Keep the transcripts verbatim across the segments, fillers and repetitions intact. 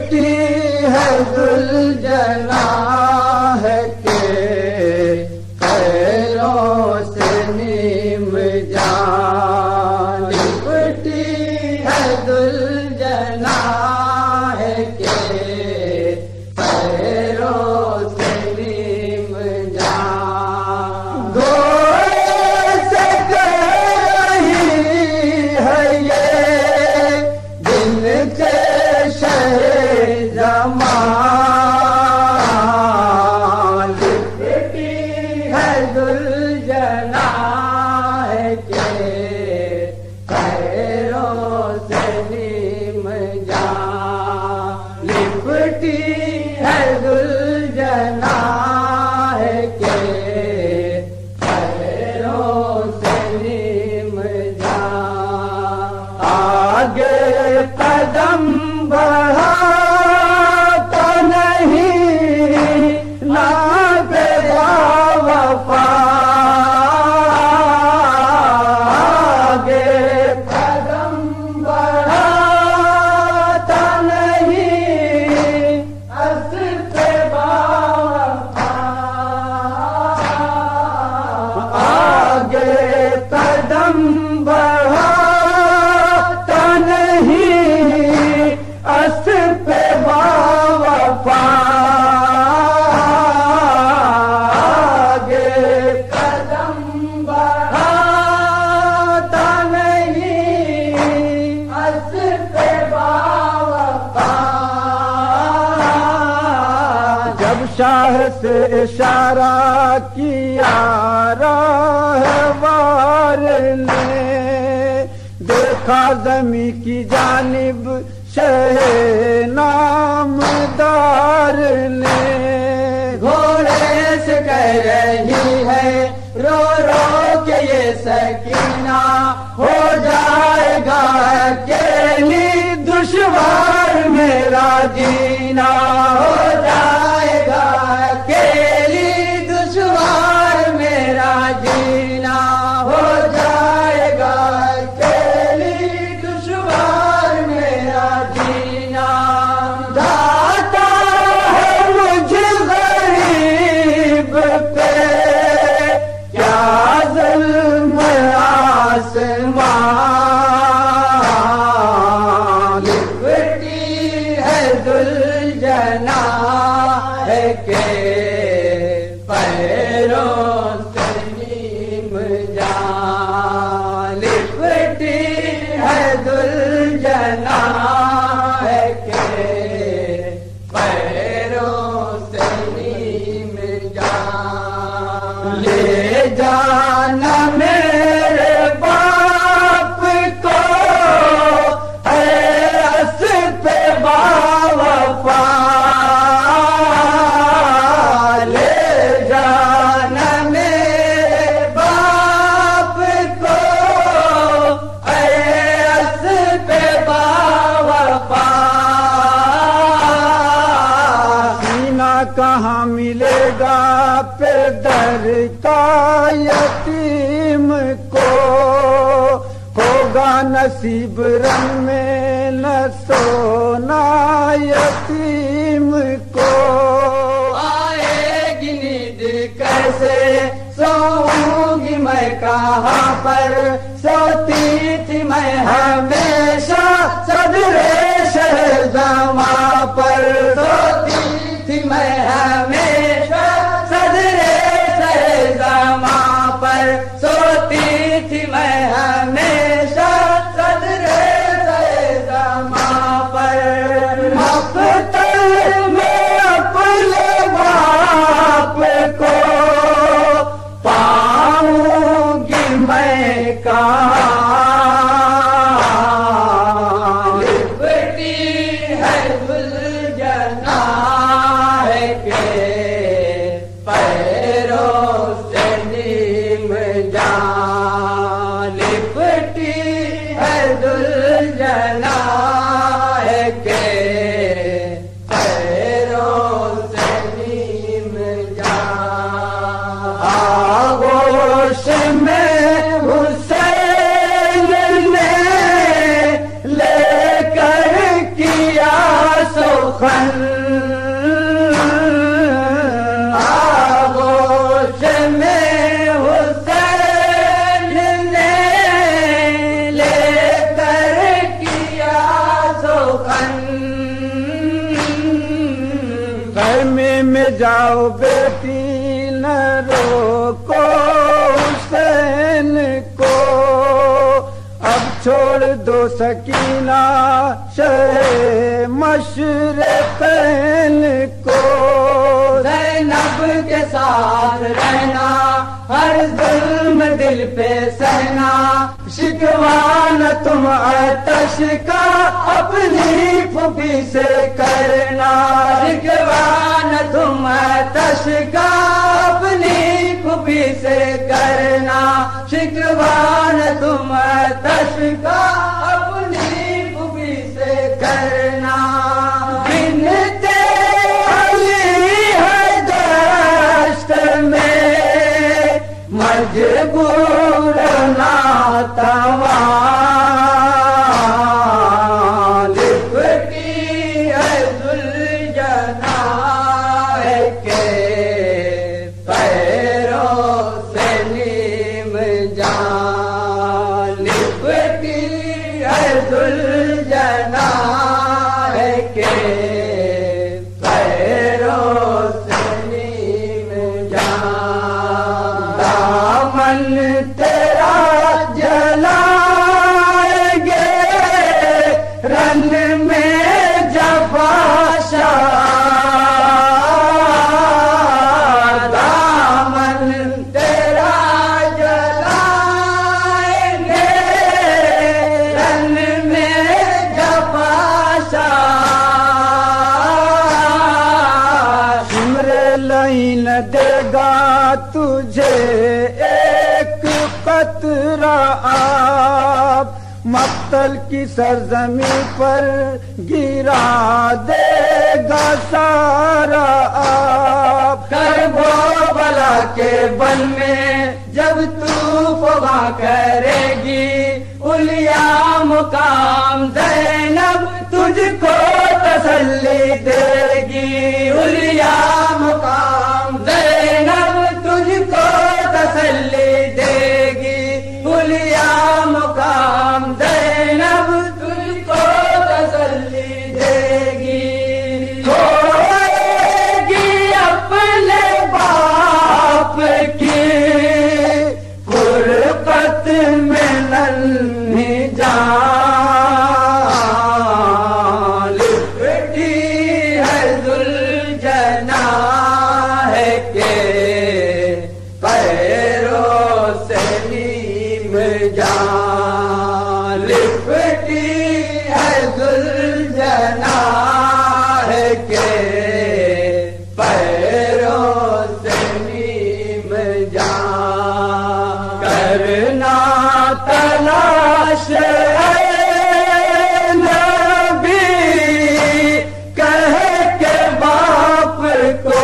لپٹی ہے ذوالجلال کے پیروں سے نیم جان، لپٹی ہے ذوالجلال کے پیروں سے نیم جان، گوئے سے کہی ہے یہ دن کے شہ زمان، لپٹی ہے ذوالجلال کے پیروں سے نیم جان، لپٹی ہے ذوالجلال کے پیروں سے نیم جان، آگے قدم بڑھا تو نہیں نابیدا وفا، آگے قدم بڑھا تو نہیں اسب باوفا، آگے قدم بڑھا تو نہیں اسب باوفا، آگے قدم بڑھا تو نہیں اسب باوفا، جب شاہ سے اشارہ کیا راہوار نے، دیکھا زمیں کی جانب شہ نامدار نے، گھوڑے سے کہہ رہی ہے رو رو کے یہ سکینہ، ہو جائے گا اکیلی دشوار میرا جینا، ہو جائے گا اکیلی دشوار میرا جینا، ہو جائے گا اکیلی دشوار میرا جینا، داتا ہے مجھ غریب پہ کیا ظلم آسمان، لپٹی ہے ذوالجلال کے پیروں سے نیم جان، لپٹی ہے ذوالجلال کے پیروں سے نیم جان، لے جانا میرے باپ کو اے اسب باوفا، لے جانا میرے باپ کو اے اسب باوفا، سینہ کہاں ملے گا پھر در کا یتیم کو، ہوگا نصیب رنگ میں نہ سونا یتیم کو، آئے گی نیند کیسے سوؤں گی میں کہاں پر، سوتی تھی میں ہمیشہ صدر شہر زماں پر، سوتی تھی میں ہمیشہ صدر شہر زماں پر، سوتی تھی میں ہمیشہ صدر شہر زماں پر، مقتل میں اپنے باپ کو پاؤں گی میں کہاں، لپٹی ہے ذوالجلال کے پیروں سے نیم جان، لپٹی ہے ذوالجلال کے پیروں سے نیم جان، آغوش میں حسین نے لے کر کیا سخن آغوش میں حسین نے لے کر کیا سخن خیمے میں جاؤ بیٹی نہ روکو حسین کو اب چھوڑ دو سکینہ شہ مشرقین کو زینب کے ساتھ رہنا ہر ظلم دل پہ سہنا شکوان تم آتش کا اپنی پھوپھی سے کرنا شکوان تم آتش کا اپنی پھوپھی سے کرنا شکوان تم آتش کا اپنی پھوپھی سے کرنا بنتے علی ہے دشت میں مجبور ناتوان لپٹی ہے ذوالجناح کے پیروں سے نیم جان لپٹی ہے ذوالجناح کے پیروں سے نیم جان دامن تیرا جلائیں گے رن میں جفا شاہ دامن تیرا جلائیں گے رن میں جفا شاہ سمر لائن دے گا تجھے ایک قطرہ آب مقتل کی سرزمین پر گرا دے گا سارا آب کربو بلا کے بن میں جب تو فغاں کرے گی اولیا مقام زینب تجھ کو تسلی دے گی اولیا مقام زینب تجھ کو تسلی دے گی اولیا مقام زینب تجھ کو تسلی دے گی چھوڑے گی اپنے باپ کی غربت میں ننھی جان لپٹی ہے ذوالجناح کے پیروں سے نیم جان لپٹی ہے ذوالجناح کے پیروں سے نیم جان کرنا تلاش ہے نبی کہے کہ باپ کو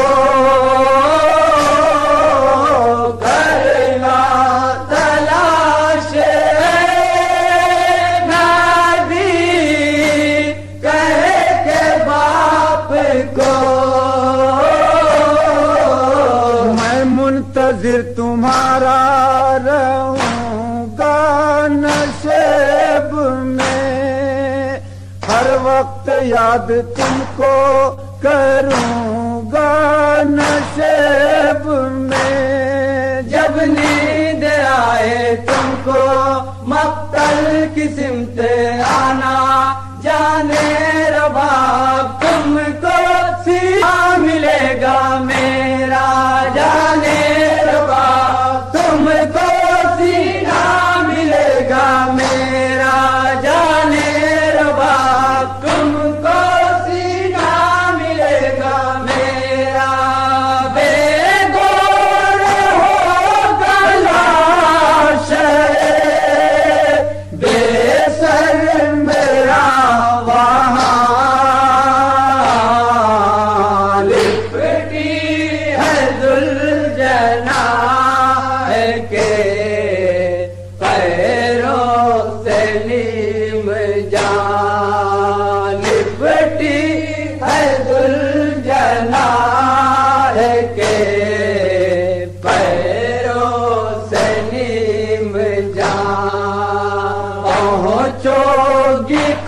کرنا تلاش ہے نبی کہے کہ باپ کو میں منتظر تمہارا رہوں گا نشیب میں ہر وقت یاد تم کو کروں گا نشیب میں جب نیند آئے تم کو مقتل کی سمت آنا جانے رباب تم کو سیدھا ملے گا میرا جانے رباب تم کو سیدھا ملے گا میرا جانے رباب تم کو سیدھا ملے گا میرا بے گور ہوگا لاش بے سر میں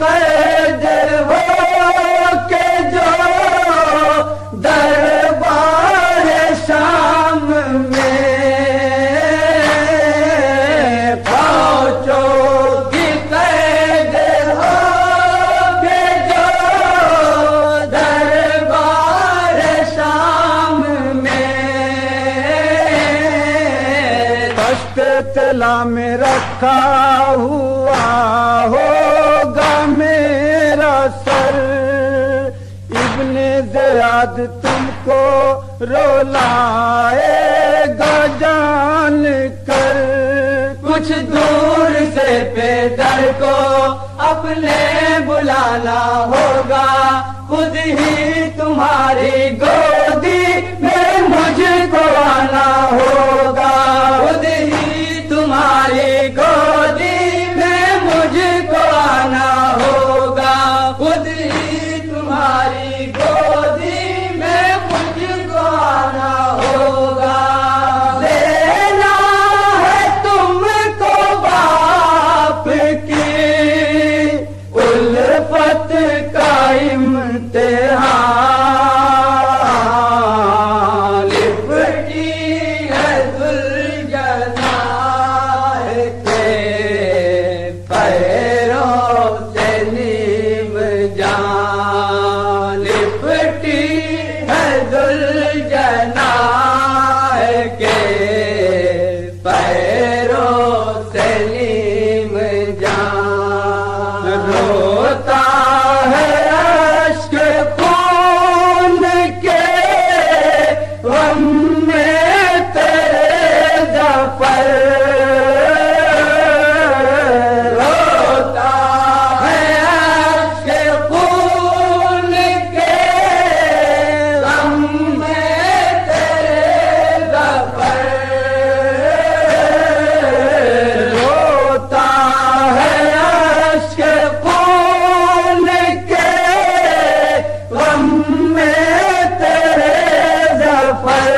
قید ہو کے جو دربار شام میں پہنچو گی، قید ہو کے جو دربار شام میں پشت تلا میں رکھا ہوا ہوگا میرا سر، ابن زیاد تم کو رولائے گا جان کر، کچھ دور سے پیدر کو اپنے بلانا ہوگا، خود ہی تمہاری گودی میں مجھ کو آنا ہوگا، خود ہی تمہاری گودی میں مجھ کو آنا ہوگا، خود ہی تمہاری گودی میں مجھ کو آنا ہوگا۔ لینا ہے تم کو باپ کی الفت کا امتحان، لپٹی ہے ذوالجلال کے پیروں سے نیم جان، لپٹی ہے ذوالجلال کے پیروں سے نیم جان، روتا ہے اشک خون کے غم میں تیرے ظفر، روتا ہے اشک خون کے غم میں تیرے ظفر، روتا ہے اشک خون کے غم میں تیرے ظفر،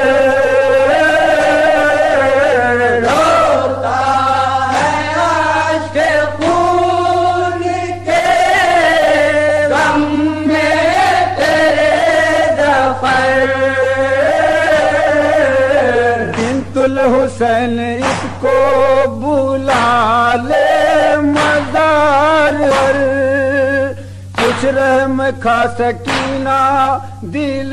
روتا ہے اشک خون کے غم میں تیرے ظفر۔ بنت الحسین اس کو بلا لے مزار پر، کچھ رحم کھا سکینہ دل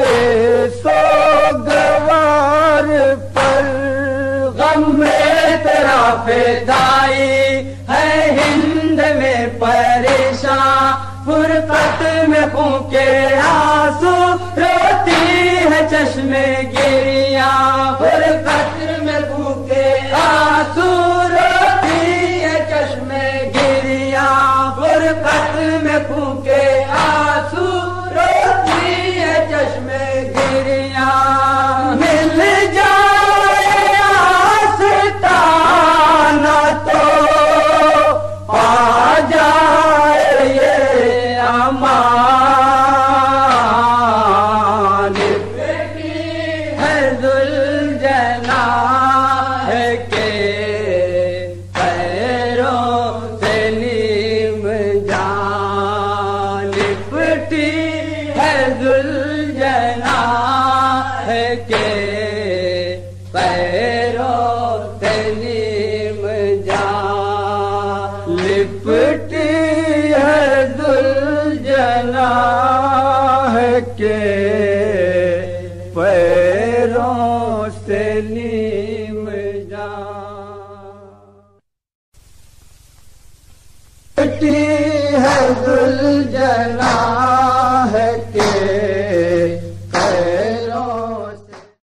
سوگوار پر، غم میں تیرا فدائی ہے ہند میں پریشاں، فرقت میں خون کے آنسو روتی ہے چشم گریاں، فرقت میں خون کے آنسو روتی ہے چشم گریاں، فرقت میں خون کے آنسو روتی ہے چشم گریاں، مل جائے آستانہ تو پا جائے یہ امان، لپٹی ہے ذوالجلال کے پیروں سے نیم جان، لپٹی ہے ذوالجلال کے پیروں سے نیم جان، لپٹی ہے ذوالجلال کے پیروں سے نیم جان، لپٹی ہے ذوالجلال